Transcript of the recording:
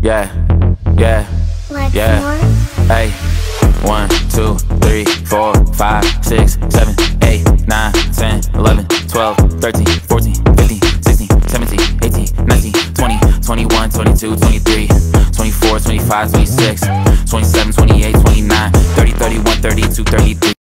Yeah, yeah, Like yeah. more? Hey, 1, 2, 3, 4, 5, 6, 7, 8, 9, 10, 11, 12, 13, 14, 15, 16, 17, 18, 19, 20, 21, 22, 23, 24, 25, 26, 27, 28, 29, 30, 31, 32, 33.